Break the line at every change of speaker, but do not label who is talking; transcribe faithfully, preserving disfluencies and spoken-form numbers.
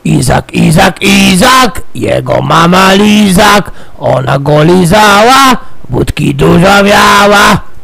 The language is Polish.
Izak, Izak, Izak, jego mama lizak, ona go lizała, wódki dużo miała.